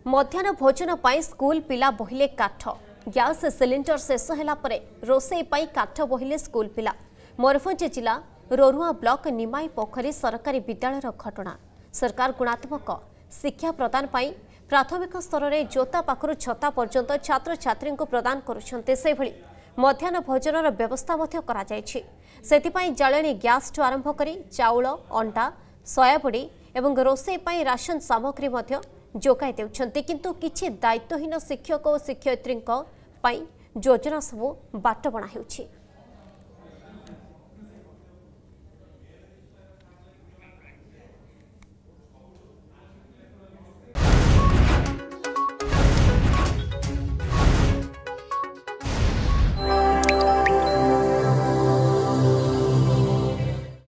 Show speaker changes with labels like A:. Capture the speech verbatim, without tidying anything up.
A: मध्याह्न भोजन पाई स्कूल पिला बहिले काठ गैस सिलिंडर शेष होला परे रोसई पाई काठ बहिले स्कूल पिला। मयूरभंज जिला रोरुआ ब्लॉक निमाई पोखरी सरकारी विद्यालय घटना। सरकार गुणात्मक शिक्षा प्रदान पाई प्राथमिक स्तर में जोता पाखर छता पर्यंत छात्र छात्री को प्रदान करुछन्ते से भली मध्याह्न भोजन व्यवस्था मध्य करा जायछि। सेतिपाई जाळेनी गैस ठू आरंभ करी चाउल अंडा सोयाबड़ी एवं रोसई पाई राशन सामग्री मध्य जोगाई देउछन्ते, किंतु किछि दायित्वहीन शिक्षक और शिक्षयित्री योजना सबू बाट बना हेउछि।